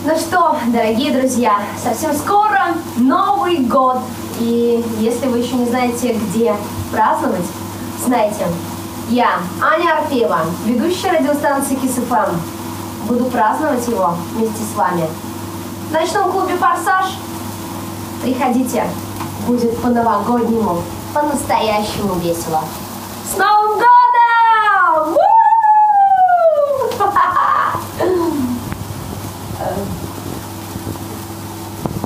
Ну что, дорогие друзья, совсем скоро Новый год. И если вы еще не знаете, где праздновать, знайте, я, Аня Арфеева, ведущая радиостанции Kiss FM, буду праздновать его вместе с вами. В ночном клубе «Форсаж» приходите, будет по-новогоднему, по-настоящему весело. С Новым годом!